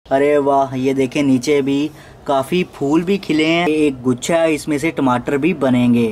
अरे वाह, ये देखें नीचे भी काफ़ी फूल भी खिले हैं। एक गुच्छा है, इसमें से टमाटर भी बनेंगे।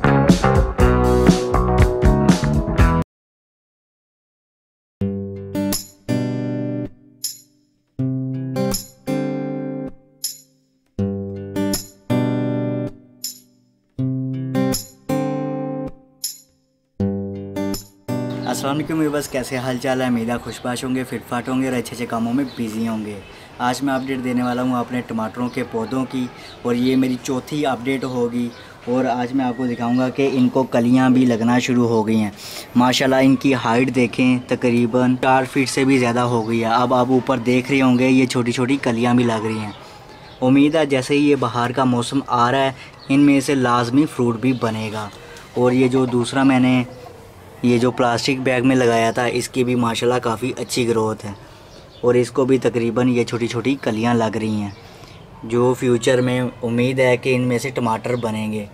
अस्सलाम वालेकुम व्यूअर्स, कैसे हाल चाल है। उम्मीद है खुशबाश होंगे, फिटफाट होंगे और अच्छे अच्छे कामों में बिज़ी होंगे। आज मैं अपडेट देने वाला हूँ अपने टमाटरों के पौधों की, और ये मेरी चौथी अपडेट होगी। और आज मैं आपको दिखाऊंगा कि इनको कलियाँ भी लगना शुरू हो गई हैं। माशाल्लाह इनकी हाइट देखें, तकरीबन 4 फीट से भी ज़्यादा हो गई है। अब आप ऊपर देख रहे होंगे, ये छोटी छोटी कलियाँ भी लग रही हैं। उम्मीद है जैसे ही ये बाहर का मौसम आ रहा है, इनमें से लाजमी फ्रूट भी बनेगा। और ये जो दूसरा मैंने ये जो प्लास्टिक बैग में लगाया था, इसकी भी माशाल्लाह काफ़ी अच्छी ग्रोथ है। और इसको भी तकरीबन ये छोटी छोटी कलियां लग रही हैं, जो फ्यूचर में उम्मीद है कि इनमें से टमाटर बनेंगे।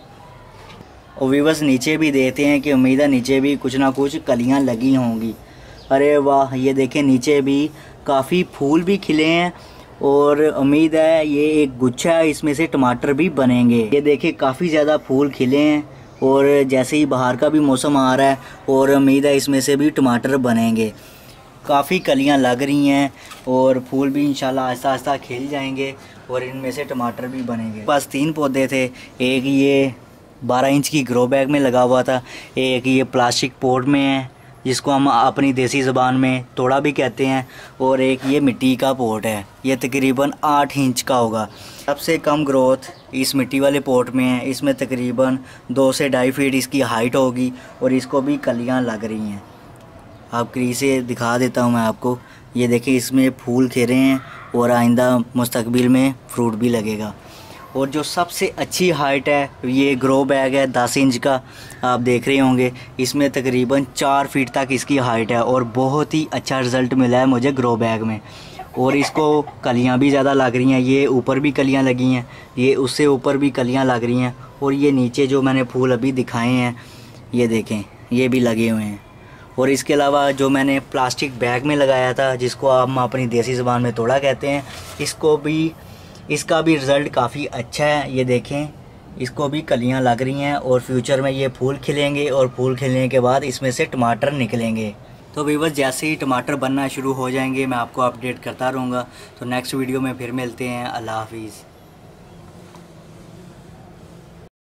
और व्यूअर्स नीचे भी देखते हैं कि उम्मीद है नीचे भी कुछ ना कुछ कलियां लगी होंगी। अरे वाह, ये देखें नीचे भी काफ़ी फूल भी खिले हैं। और उम्मीद है ये एक गुच्छा है, इसमें से टमाटर भी बनेंगे। ये देखें काफ़ी ज़्यादा फूल खिले हैं। और जैसे ही बाहर का भी मौसम आ रहा है, और उम्मीद है इसमें से भी टमाटर बनेंगे। काफ़ी कलियां लग रही हैं और फूल भी इंशाल्लाह आहिस्ता आहिस्ता खिल जाएंगे और इनमें से टमाटर भी बनेंगे। बस 3 पौधे थे। एक ये 12 इंच की ग्रो बैग में लगा हुआ था, एक ये प्लास्टिक पॉट में है जिसको हम अपनी देसी ज़बान में तोड़ा भी कहते हैं, और एक ये मिट्टी का पॉट है। ये तकरीबन 8 इंच का होगा। सबसे कम ग्रोथ इस मिट्टी वाले पॉट में है। इसमें तकरीबन 2 से 2.5 फीट इसकी हाइट होगी और इसको भी कलियां लग रही हैं। आप करीब से दिखा देता हूं मैं आपको। ये देखें, इसमें फूल खिले हैं और आइंदा मुस्तकबिल में फ्रूट भी लगेगा। और जो सबसे अच्छी हाइट है, ये ग्रो बैग है 10 इंच का, आप देख रहे होंगे। इसमें तकरीबन 4 फीट तक इसकी हाइट है और बहुत ही अच्छा रिज़ल्ट मिला है मुझे ग्रो बैग में। और इसको कलियां भी ज़्यादा लग रही हैं। ये ऊपर भी कलियां लगी हैं, ये उससे ऊपर भी कलियां लग रही हैं। और ये नीचे जो मैंने फूल अभी दिखाए हैं, ये देखें, ये भी लगे हुए हैं। और इसके अलावा जो मैंने प्लास्टिक बैग में लगाया था, जिसको हम अपनी देसी ज़बान में तोड़ा कहते हैं, इसका भी रिज़ल्ट काफ़ी अच्छा है। ये देखें, इसको भी कलियां लग रही हैं और फ्यूचर में ये फूल खिलेंगे और फूल खिलने के बाद इसमें से टमाटर निकलेंगे। तो व्यूअर्स, जैसे ही टमाटर बनना शुरू हो जाएंगे मैं आपको अपडेट करता रहूँगा। तो नेक्स्ट वीडियो में फिर मिलते हैं। अल्लाह हाफिज़।